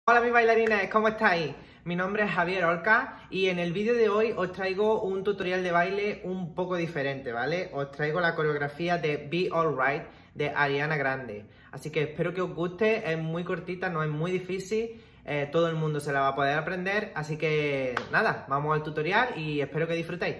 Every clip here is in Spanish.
Hola mis bailarines, ¿cómo estáis? Mi nombre es Javier Orca y en el vídeo de hoy os traigo un tutorial de baile un poco diferente, ¿vale? Os traigo la coreografía de Be Alright de Ariana Grande. Así que espero que os guste, es muy cortita, no es muy difícil, todo el mundo se la va a poder aprender. Así que nada, vamos al tutorial y espero que disfrutéis.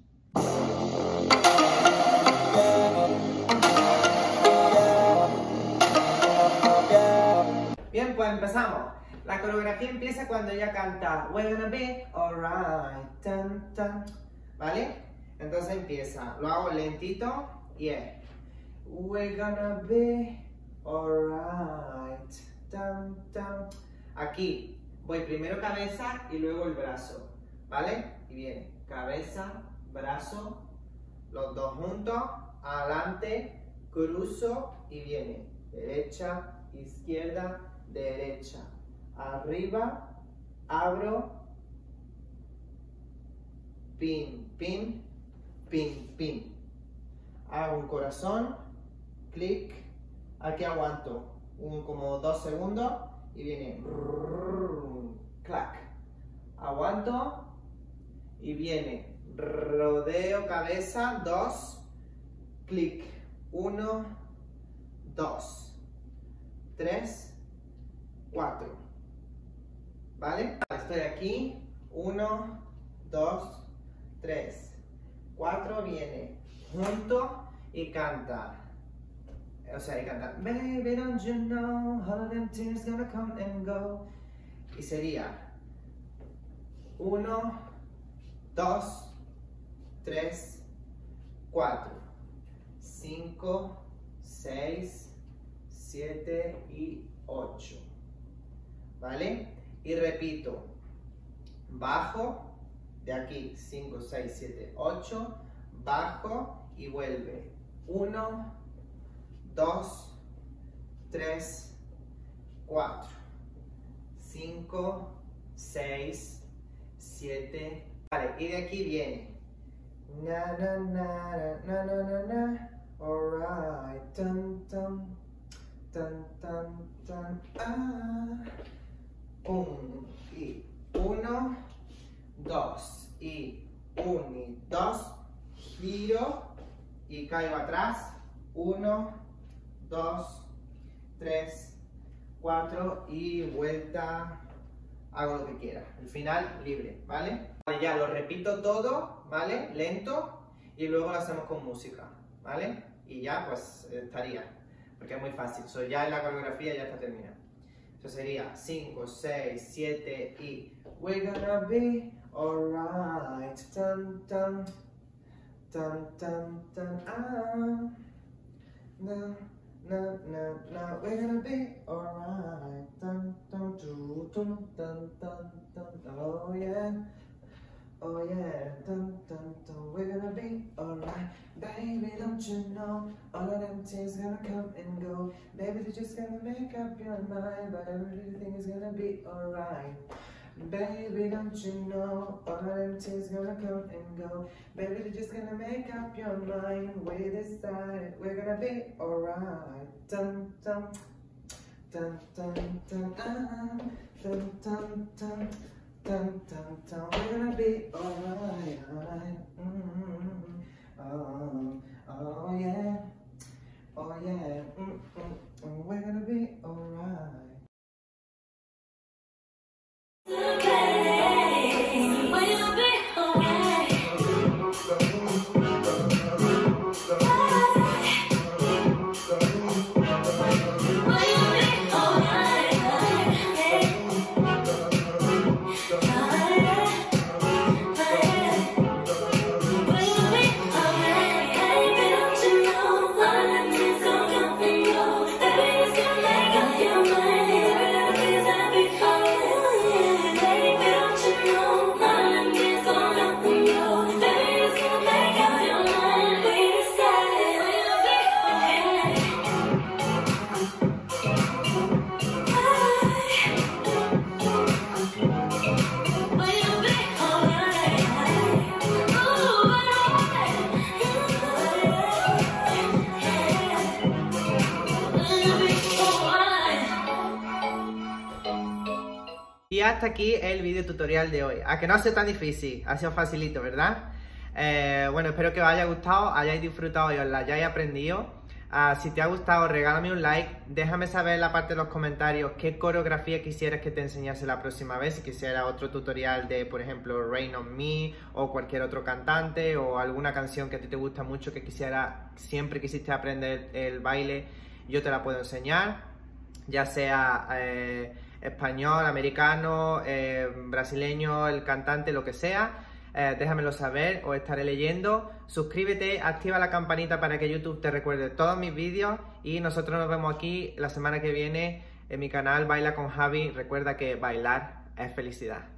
Bien, pues empezamos. La coreografía empieza cuando ella canta We're gonna be alright, tan, tan, ¿vale? Entonces empieza, lo hago lentito y es We're gonna be alright, tan, tan. Aquí voy primero cabeza y luego el brazo, ¿vale? Y viene cabeza, brazo, los dos juntos, adelante, cruzo y viene derecha, izquierda, derecha, arriba, abro, pin, pin, pin, pin. Hago un corazón, clic, aquí aguanto como 2 segundos y viene clac. Aguanto y viene rodeo cabeza, 2, clic, 1, 2, 3, 4, ¿vale? Estoy aquí, 1, 2, 3, 4, viene junto y canta. O sea, y canta Baby, don't you know all of them tears gonna come and go. Y sería 1, 2, 3, 4, 5, 6, 7 y 8, ¿vale? Y repito, bajo, de aquí 5, 6, 7, 8, bajo y vuelve 1, 2, 3, 4, 5, 6, 7, vale, y de aquí viene na na na na na na na, alright, tan tan tan tan tan, ah, y 1, 2 y 1 y 2, giro y caigo atrás, 1, 2, 3, 4 y vuelta, hago lo que quiera, el final libre, ¿vale? Vale, ya lo repito todo, ¿vale? Lento y luego lo hacemos con música, ¿vale? Y ya pues estaría, porque es muy fácil, ya en la coreografía ya está terminada. Eso sería 5, 6, 7 y We're gonna be alright, tan tan tan tan tan, ah, no no no no, we're gonna be alright, tan tan tan tan tan tan, oh yeah. Oh yeah, dun dun dun, we're gonna be alright. Baby, don't you know, all of them tears gonna come and go. Baby, you're just gonna make up your mind, but everything is gonna be alright. Baby, don't you know, all of them tears gonna come and go. Baby, you're just gonna make up your mind. We decided we're gonna be alright. Dun dun dun dun dun, ah, dun dun dun. Dun, dun, dun, we're gonna be alright, alright. Oh, oh yeah, oh yeah, we're gonna be alright. Y hasta aquí el video tutorial de hoy. A que no ha sido tan difícil, ha sido facilito, ¿verdad? Bueno, espero que os haya gustado, hayáis disfrutado y os la hayáis aprendido. Si te ha gustado, regálame un like, déjame saber en la parte de los comentarios qué coreografía quisieras que te enseñase la próxima vez, si quisiera otro tutorial de, por ejemplo, Rain on Me o cualquier otro cantante o alguna canción que a ti te gusta mucho que siempre quisiste aprender el baile, yo te la puedo enseñar, ya sea español, americano, brasileño, el cantante, lo que sea. Déjamelo saber, os estaré leyendo. Suscríbete, activa la campanita para que YouTube te recuerde todos mis vídeos y nosotros nos vemos aquí la semana que viene en mi canal Baila con Javi. Recuerda que bailar es felicidad.